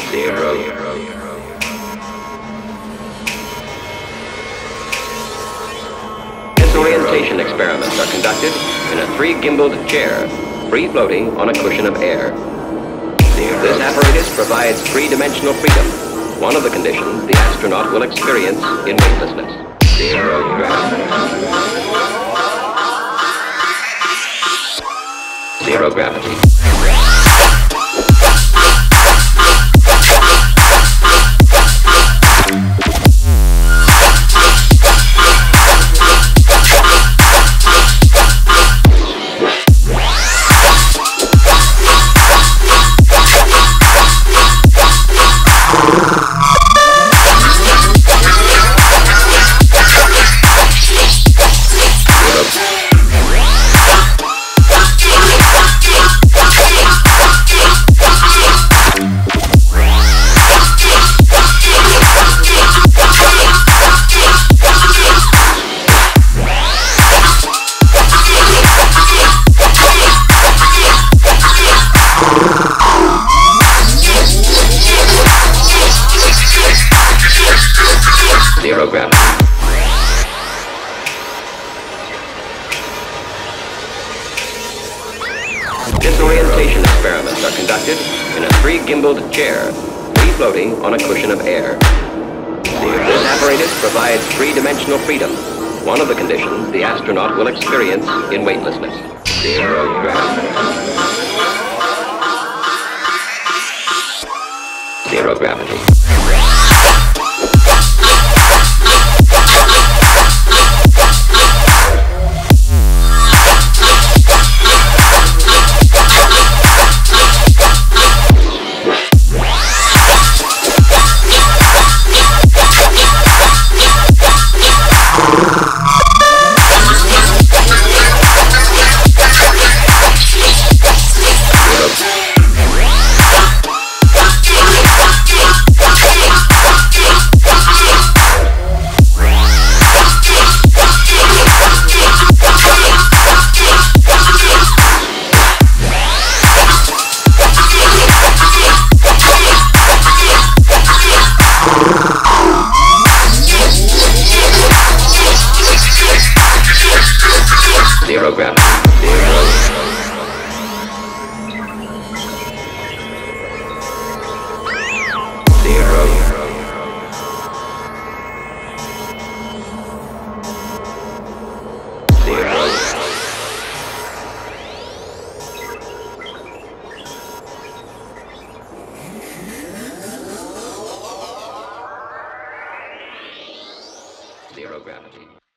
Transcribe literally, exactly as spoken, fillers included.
Zero. Disorientation experiments are conducted in a three-gimbaled chair, free-floating on a cushion of air. This apparatus provides three-dimensional freedom, one of the conditions the astronaut will experience in weightlessness. Zero gravity. Zero gravity. Zero gravity. Disorientation experiments are conducted in a three-gimbaled chair, free-floating on a cushion of air. This apparatus provides three-dimensional freedom, one of the conditions the astronaut will experience in weightlessness. Zero gravity. Zero gravity. Zero gravity. Zero. Zero. Zero. Zero gravity.